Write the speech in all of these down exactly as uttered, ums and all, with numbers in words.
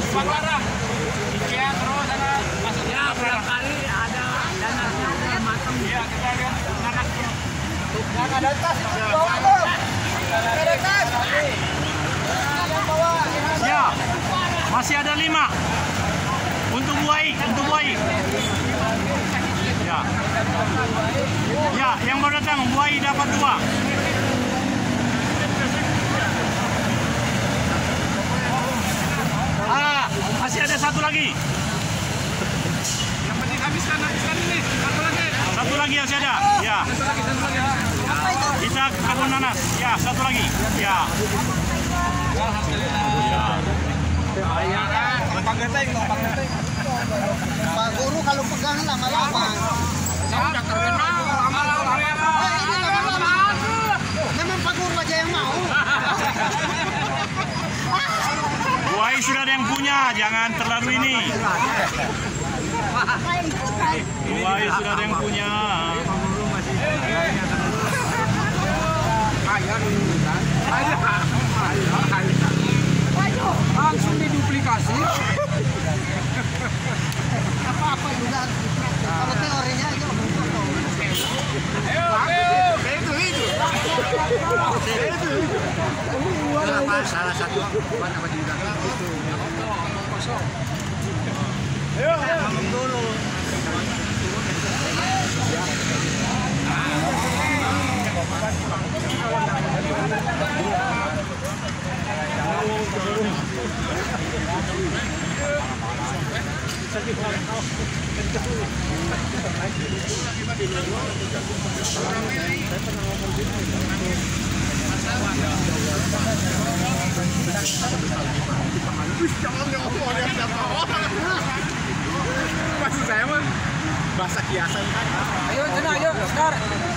Paglarang. Iya, terus ada masuknya barangkali ada dananya udah matang. Iya, kita lihat anaknya. Yang ada tas itu bawa tuh. Ada tas. Ya, masih ada lima untuk buai, untuk buai. Ya, ya, yang baru datang buai dapat dua. Ah, masih ada satu lagi. Yang penting habiskan, habiskan ini. Satu lagi. Satu lagi masih ada. Ya. Satu lagi, satu lagi. Kita ke kebun nanas. Ya, satu lagi. Ya. Pak Guru kalau pegang lama-lama. Saya udah terkenal lama-lama. Memang Pak Guru aja yang mau. Buai sudah ada yang punya, jangan terlalu ini. Buai sudah ada yang punya. Langsung diduplikasi. Apa-apa juga harus dipraktek. Kalau teorinya aja Itu itu. salah satu buat apa juga itu. Kosong. Ayo, ngomong dulu. Maksud saya mah bahasa kiasan kan. Ayo, sana, ayo, Star.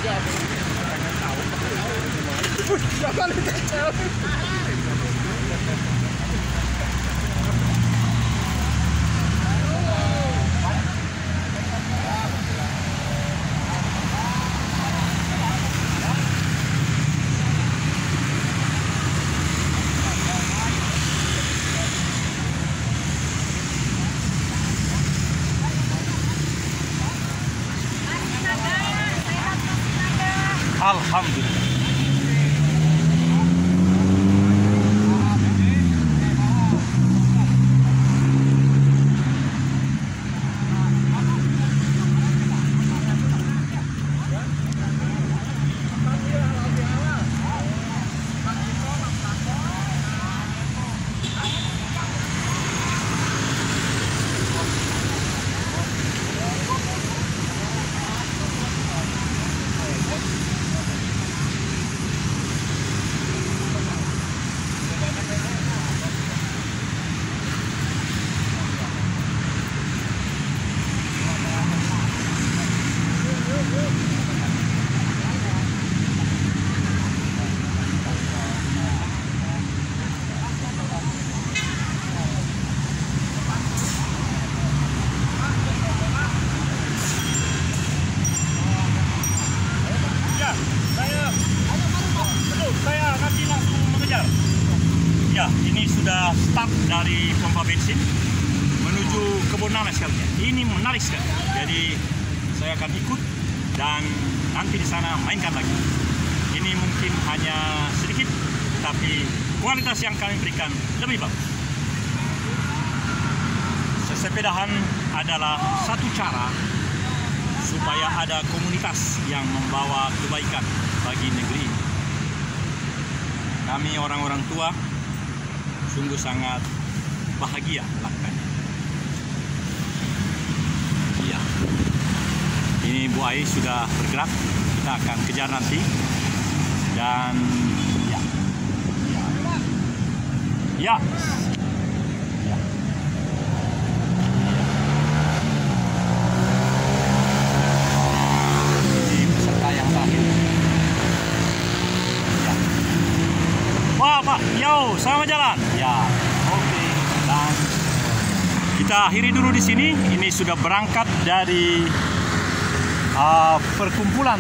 Jangan dikecil. Alhamdulillah. Ya, ini sudah start dari pompa bensin menuju kebun nanas sekalian. Ini menarik sekali. Jadi saya akan ikut dan nanti di sana mainkan lagi. Ini mungkin hanya sedikit, tapi kualitas yang kami berikan lebih bagus. Sesepedahan adalah satu cara supaya ada komunitas yang membawa kebaikan bagi negeri. Kami orang-orang tua sungguh sangat bahagia melakukannya. Iya. Ini Bu Ai sudah bergerak, kita akan kejar nanti. Dan ya. Ya. Ya. Ya. Ini peserta yang terakhir. Ya. Wah, Pak, yo, selamat jalan. Ya, oke. Dan kita akhiri dulu di sini. Ini sudah berangkat dari uh, perkumpulan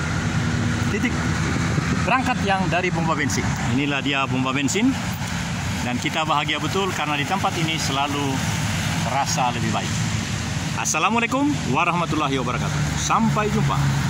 titik berangkat yang dari pompa bensin. Inilah dia pompa bensin. Dan kita bahagia betul karena di tempat ini selalu terasa lebih baik. Assalamualaikum warahmatullahi wabarakatuh. Sampai jumpa.